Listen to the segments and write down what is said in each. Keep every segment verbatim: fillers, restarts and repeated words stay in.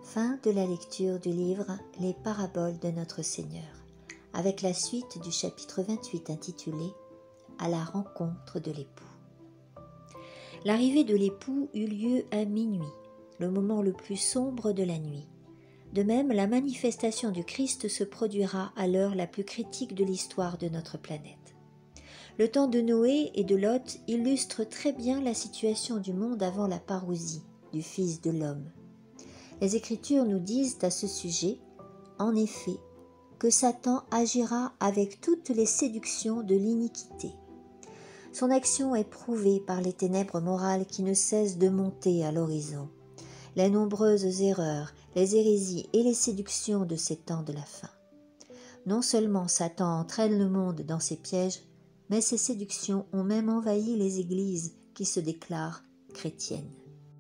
Fin de la lecture du livre Les paraboles de notre Seigneur, avec la suite du chapitre vingt-huit intitulé « À la rencontre de l'époux ». L'arrivée de l'époux eut lieu à minuit, le moment le plus sombre de la nuit. De même, la manifestation du Christ se produira à l'heure la plus critique de l'histoire de notre planète. Le temps de Noé et de Lot illustre très bien la situation du monde avant la parousie du Fils de l'homme. Les Écritures nous disent à ce sujet, en effet, que Satan agira avec toutes les séductions de l'iniquité. Son action est prouvée par les ténèbres morales qui ne cessent de monter à l'horizon, les nombreuses erreurs, les hérésies et les séductions de ces temps de la fin. Non seulement Satan entraîne le monde dans ses pièges, mais ces séductions ont même envahi les églises qui se déclarent chrétiennes.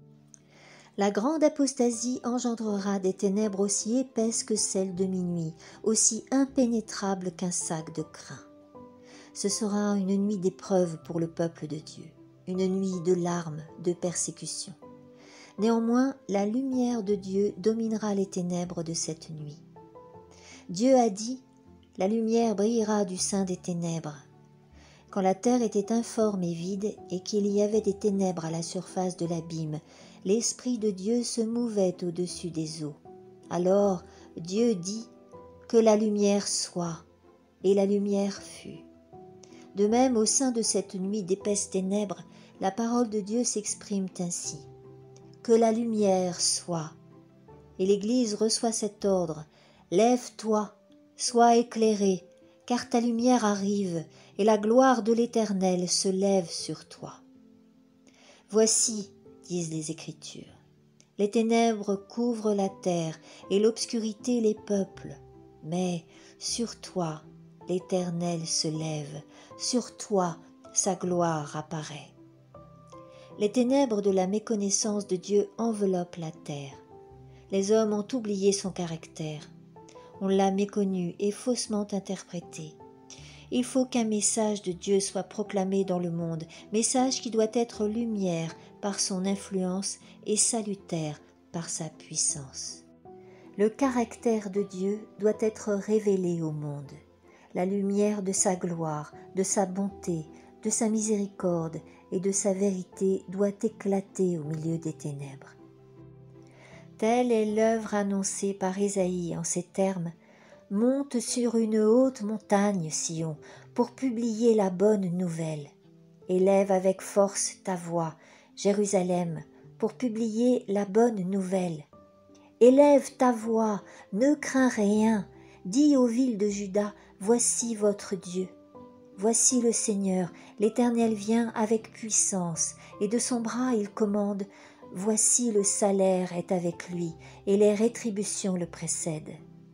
La grande apostasie engendrera des ténèbres aussi épaisses que celles de minuit, aussi impénétrables qu'un sac de crin. Ce sera une nuit d'épreuve pour le peuple de Dieu, une nuit de larmes, de persécutions. Néanmoins, la lumière de Dieu dominera les ténèbres de cette nuit. Dieu a dit, « La lumière brillera du sein des ténèbres ». Quand la terre était informe et vide et qu'il y avait des ténèbres à la surface de l'abîme, l'Esprit de Dieu se mouvait au-dessus des eaux. Alors Dieu dit que la lumière soit, et la lumière fut. De même, au sein de cette nuit d'épaisses ténèbres, la parole de Dieu s'exprime ainsi. Que la lumière soit. Et l'Église reçoit cet ordre. Lève-toi, sois éclairé, car ta lumière arrive, et la gloire de l'Éternel se lève sur toi. Voici, disent les Écritures, les ténèbres couvrent la terre et l'obscurité les peuples, mais sur toi l'Éternel se lève, sur toi sa gloire apparaît. Les ténèbres de la méconnaissance de Dieu enveloppent la terre. Les hommes ont oublié son caractère. On l'a méconnu et faussement interprété. Il faut qu'un message de Dieu soit proclamé dans le monde, message qui doit être lumière par son influence et salutaire par sa puissance. Le caractère de Dieu doit être révélé au monde. La lumière de sa gloire, de sa bonté, de sa miséricorde et de sa vérité doit éclater au milieu des ténèbres. Telle est l'œuvre annoncée par Ésaïe en ces termes. Monte sur une haute montagne, Sion, pour publier la bonne nouvelle. Élève avec force ta voix, Jérusalem, pour publier la bonne nouvelle. Élève ta voix, ne crains rien, dis aux villes de Juda, voici votre Dieu. Voici le Seigneur, l'Éternel vient avec puissance, et de son bras il commande, voici le salaire est avec lui, et les rétributions le précèdent.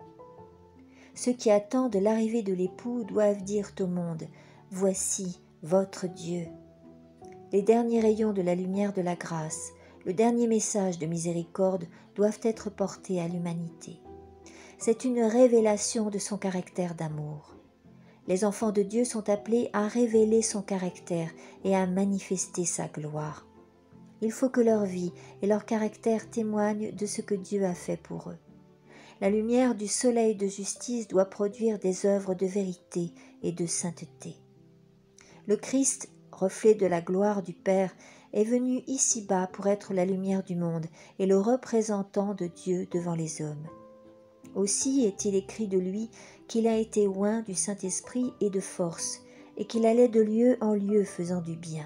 Ceux qui attendent l'arrivée de l'époux doivent dire au monde, « Voici votre Dieu ». Les derniers rayons de la lumière de la grâce, le dernier message de miséricorde doivent être portés à l'humanité. C'est une révélation de son caractère d'amour. Les enfants de Dieu sont appelés à révéler son caractère et à manifester sa gloire. Il faut que leur vie et leur caractère témoignent de ce que Dieu a fait pour eux. La lumière du soleil de justice doit produire des œuvres de vérité et de sainteté. Le Christ, reflet de la gloire du Père, est venu ici-bas pour être la lumière du monde et le représentant de Dieu devant les hommes. Aussi est-il écrit de lui qu'il a été oint du Saint-Esprit et de force, et qu'il allait de lieu en lieu faisant du bien.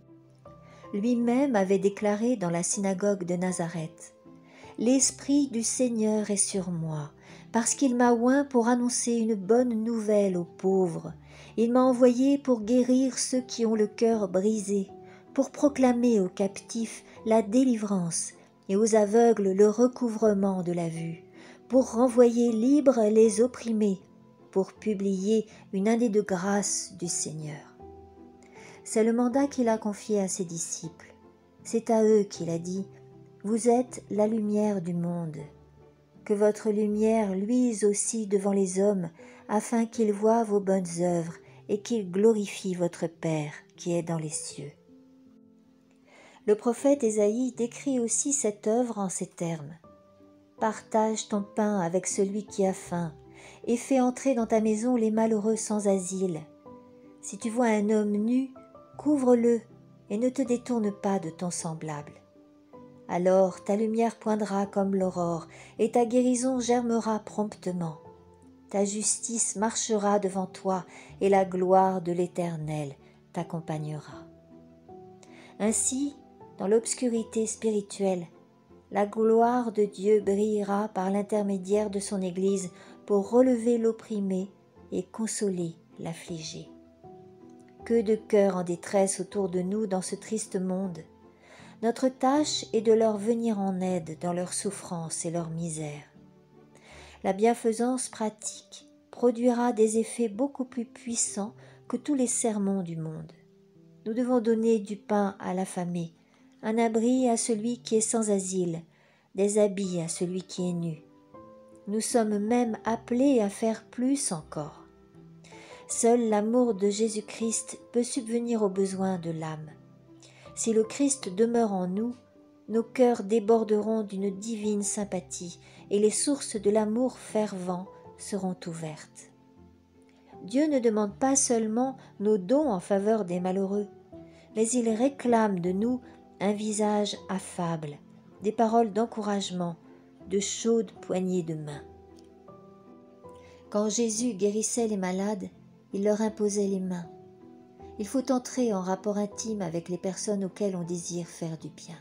Lui-même avait déclaré dans la synagogue de Nazareth, « L'Esprit du Seigneur est sur moi, parce qu'il m'a oint pour annoncer une bonne nouvelle aux pauvres. Il m'a envoyé pour guérir ceux qui ont le cœur brisé, pour proclamer aux captifs la délivrance et aux aveugles le recouvrement de la vue, pour renvoyer libres les opprimés, pour publier une année de grâce du Seigneur. » C'est le mandat qu'il a confié à ses disciples. C'est à eux qu'il a dit, « Vous êtes la lumière du monde. Que votre lumière luise aussi devant les hommes, afin qu'ils voient vos bonnes œuvres et qu'ils glorifient votre Père qui est dans les cieux. » Le prophète Ésaïe décrit aussi cette œuvre en ces termes. partage ton pain avec celui qui a faim, et fais entrer dans ta maison les malheureux sans asile. Si tu vois un homme nu, couvre-le, et ne te détourne pas de ton semblable. Alors ta lumière poindra comme l'aurore, et ta guérison germera promptement. Ta justice marchera devant toi, et la gloire de l'Éternel t'accompagnera. Ainsi, dans l'obscurité spirituelle, la gloire de Dieu brillera par l'intermédiaire de son Église pour relever l'opprimé et consoler l'affligé. Que de cœurs en détresse autour de nous dans ce triste monde. Notre tâche est de leur venir en aide dans leur souffrance et leur misère. La bienfaisance pratique produira des effets beaucoup plus puissants que tous les sermons du monde. Nous devons donner du pain à l'affamé, un abri à celui qui est sans asile, des habits à celui qui est nu. Nous sommes même appelés à faire plus encore. Seul l'amour de Jésus-Christ peut subvenir aux besoins de l'âme. Si le Christ demeure en nous, nos cœurs déborderont d'une divine sympathie et les sources de l'amour fervent seront ouvertes. Dieu ne demande pas seulement nos dons en faveur des malheureux, mais il réclame de nous un visage affable, des paroles d'encouragement, de chaudes poignées de main. Quand Jésus guérissait les malades, il leur imposait les mains. Il faut entrer en rapport intime avec les personnes auxquelles on désire faire du bien.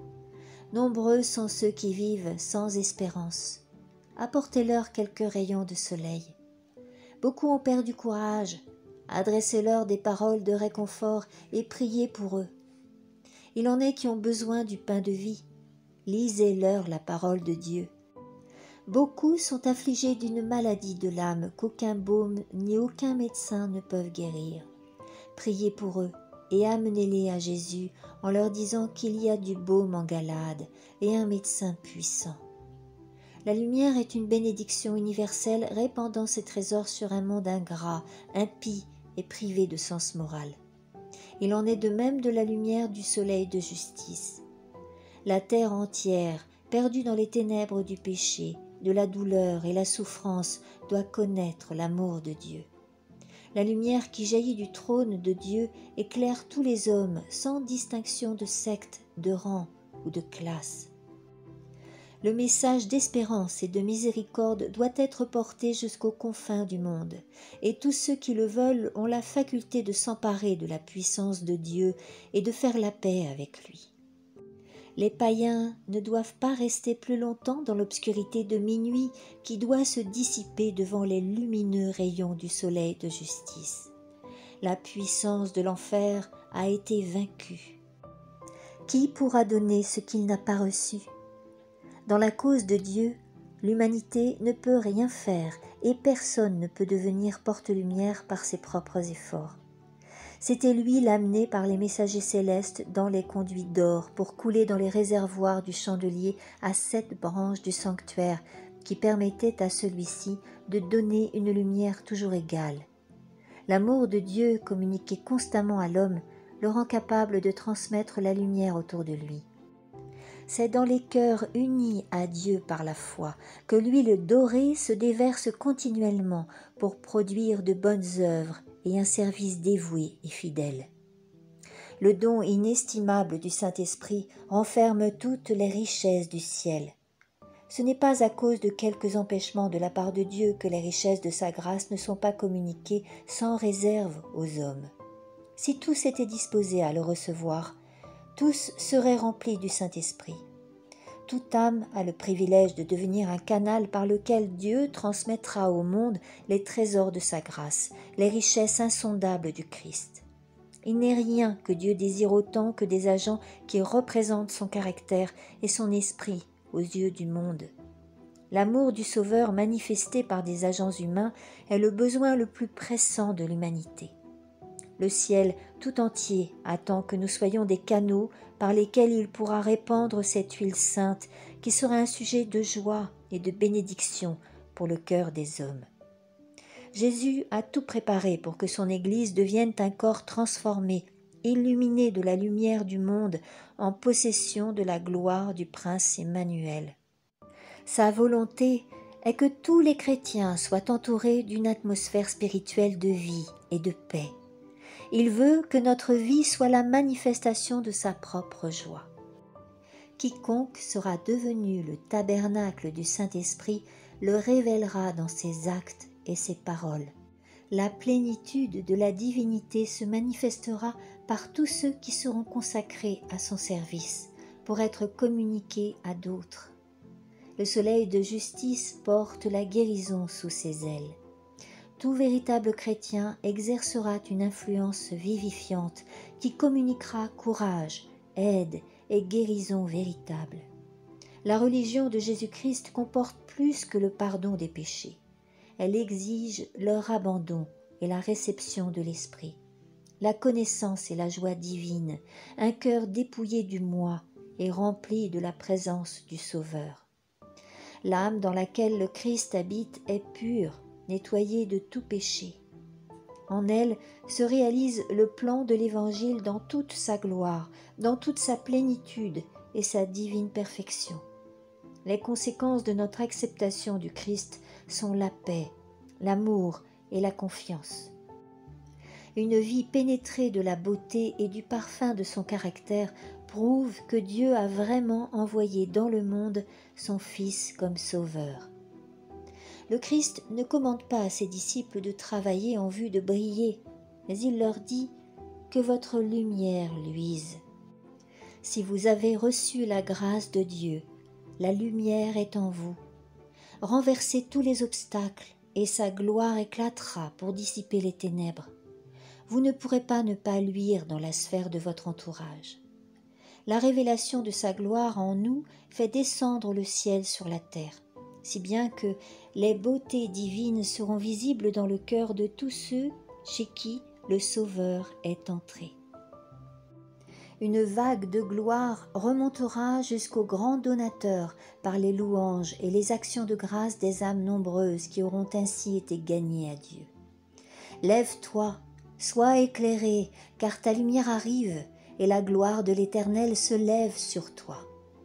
Nombreux sont ceux qui vivent sans espérance. Apportez-leur quelques rayons de soleil. Beaucoup ont perdu courage. Adressez-leur des paroles de réconfort et priez pour eux. Il en est qui ont besoin du pain de vie. Lisez-leur la parole de Dieu. Beaucoup sont affligés d'une maladie de l'âme qu'aucun baume ni aucun médecin ne peuvent guérir. Priez pour eux et amenez-les à Jésus en leur disant qu'il y a du baume en Galade et un médecin puissant. La lumière est une bénédiction universelle répandant ses trésors sur un monde ingrat, impie et privé de sens moral. Il en est de même de la lumière du soleil de justice. La terre entière, perdue dans les ténèbres du péché, de la douleur et la souffrance, doit connaître l'amour de Dieu. La lumière qui jaillit du trône de Dieu éclaire tous les hommes sans distinction de secte, de rang ou de classe. Le message d'espérance et de miséricorde doit être porté jusqu'aux confins du monde, et tous ceux qui le veulent ont la faculté de s'emparer de la puissance de Dieu et de faire la paix avec lui. Les païens ne doivent pas rester plus longtemps dans l'obscurité de minuit qui doit se dissiper devant les lumineux rayons du soleil de justice. La puissance de l'enfer a été vaincue. Qui pourra donner ce qu'il n'a pas reçu ? Dans la cause de Dieu, l'humanité ne peut rien faire et personne ne peut devenir porte-lumière par ses propres efforts. C'était lui l'amené par les messagers célestes dans les conduits d'or pour couler dans les réservoirs du chandelier à sept branches du sanctuaire qui permettaient à celui-ci de donner une lumière toujours égale. L'amour de Dieu communiqué constamment à l'homme le rend capable de transmettre la lumière autour de lui. C'est dans les cœurs unis à Dieu par la foi que l'huile dorée se déverse continuellement pour produire de bonnes œuvres et un service dévoué et fidèle. Le don inestimable du Saint-Esprit renferme toutes les richesses du ciel. Ce n'est pas à cause de quelques empêchements de la part de Dieu que les richesses de sa grâce ne sont pas communiquées sans réserve aux hommes. Si tous étaient disposés à le recevoir, tous seraient remplis du Saint-Esprit. Toute âme a le privilège de devenir un canal par lequel Dieu transmettra au monde les trésors de sa grâce, les richesses insondables du Christ. Il n'est rien que Dieu désire autant que des agents qui représentent son caractère et son esprit aux yeux du monde. L'amour du Sauveur manifesté par des agents humains est le besoin le plus pressant de l'humanité. Le ciel tout entier attend que nous soyons des canaux par lesquels il pourra répandre cette huile sainte qui sera un sujet de joie et de bénédiction pour le cœur des hommes. Jésus a tout préparé pour que son Église devienne un corps transformé, illuminé de la lumière du monde, en possession de la gloire du Prince Emmanuel. Sa volonté est que tous les chrétiens soient entourés d'une atmosphère spirituelle de vie et de paix. Il veut que notre vie soit la manifestation de sa propre joie. Quiconque sera devenu le tabernacle du Saint-Esprit le révélera dans ses actes et ses paroles. La plénitude de la divinité se manifestera par tous ceux qui seront consacrés à son service pour être communiqués à d'autres. Le soleil de justice porte la guérison sous ses ailes. Tout véritable chrétien exercera une influence vivifiante qui communiquera courage, aide et guérison véritable. La religion de Jésus-Christ comporte plus que le pardon des péchés. Elle exige leur abandon et la réception de l'Esprit, la connaissance et la joie divine, un cœur dépouillé du moi et rempli de la présence du Sauveur. L'âme dans laquelle le Christ habite est pure, nettoyée de tout péché. En elle se réalise le plan de l'Évangile dans toute sa gloire, dans toute sa plénitude et sa divine perfection. Les conséquences de notre acceptation du Christ sont la paix, l'amour et la confiance. Une vie pénétrée de la beauté et du parfum de son caractère prouve que Dieu a vraiment envoyé dans le monde son Fils comme sauveur. Le Christ ne commande pas à ses disciples de travailler en vue de briller, mais il leur dit que votre lumière luise. Si vous avez reçu la grâce de Dieu, la lumière est en vous. Renversez tous les obstacles et sa gloire éclatera pour dissiper les ténèbres. Vous ne pourrez pas ne pas luire dans la sphère de votre entourage. La révélation de sa gloire en nous fait descendre le ciel sur la terre, si bien que les beautés divines seront visibles dans le cœur de tous ceux chez qui le Sauveur est entré. Une vague de gloire remontera jusqu'au grand donateur par les louanges et les actions de grâce des âmes nombreuses qui auront ainsi été gagnées à Dieu. Lève-toi, sois éclairé, car ta lumière arrive et la gloire de l'Éternel se lève sur toi.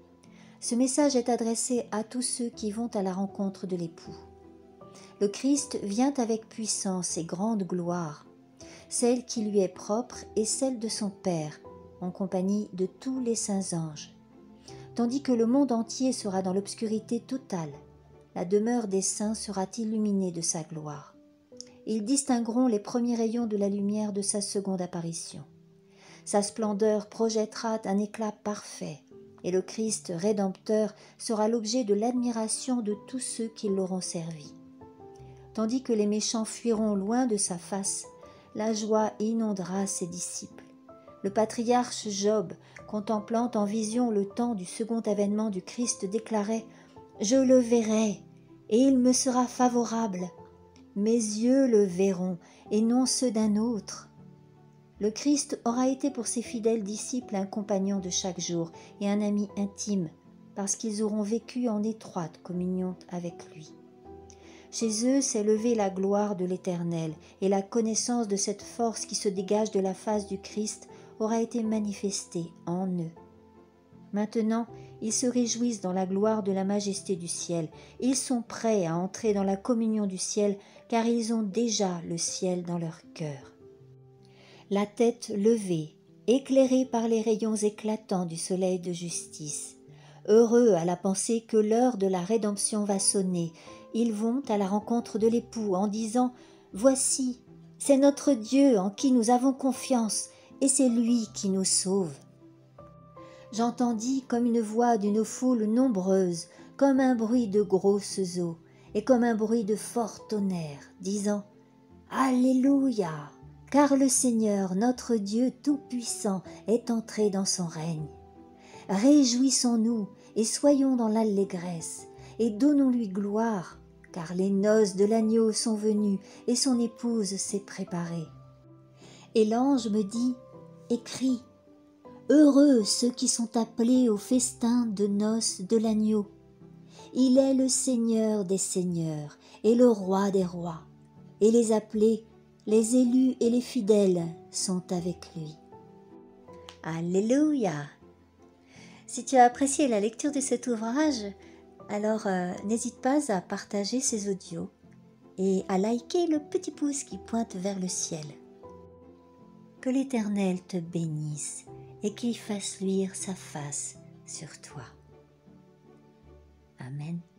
Ce message est adressé à tous ceux qui vont à la rencontre de l'époux. Le Christ vient avec puissance et grande gloire, celle qui lui est propre et celle de son Père, en compagnie de tous les saints anges. Tandis que le monde entier sera dans l'obscurité totale, la demeure des saints sera illuminée de sa gloire. Ils distingueront les premiers rayons de la lumière de sa seconde apparition. Sa splendeur projettera un éclat parfait, et le Christ rédempteur sera l'objet de l'admiration de tous ceux qui l'auront servi. Tandis que les méchants fuiront loin de sa face, la joie inondera ses disciples. Le patriarche Job, contemplant en vision le temps du second avènement du Christ, déclarait « Je le verrai, et il me sera favorable. Mes yeux le verront, et non ceux d'un autre. » Le Christ aura été pour ses fidèles disciples un compagnon de chaque jour et un ami intime, parce qu'ils auront vécu en étroite communion avec lui. Chez eux s'est levée la gloire de l'Éternel, et la connaissance de cette force qui se dégage de la face du Christ aura été manifestée en eux. Maintenant, ils se réjouissent dans la gloire de la majesté du ciel. Ils sont prêts à entrer dans la communion du ciel, car ils ont déjà le ciel dans leur cœur. La tête levée, éclairée par les rayons éclatants du soleil de justice. Heureux à la pensée que l'heure de la rédemption va sonner, ils vont à la rencontre de l'époux en disant « Voici, c'est notre Dieu en qui nous avons confiance, et c'est lui qui nous sauve. » J'entendis comme une voix d'une foule nombreuse, comme un bruit de grosses eaux, et comme un bruit de fort tonnerre, disant « Alléluia ! Car le Seigneur, notre Dieu Tout-Puissant, est entré dans son règne. Réjouissons-nous et soyons dans l'allégresse, et donnons-lui gloire, car les noces de l'agneau sont venues, et son épouse s'est préparée. » Et l'ange me dit « Écris, heureux ceux qui sont appelés au festin de noces de l'agneau. Il est le Seigneur des seigneurs et le Roi des rois, et les appelés, les élus et les fidèles sont avec lui. » Alléluia! Si tu as apprécié la lecture de cet ouvrage, Alors euh, n'hésite pas à partager ces audios et à liker le petit pouce qui pointe vers le ciel. Que l'Éternel te bénisse et qu'il fasse luire sa face sur toi. Amen.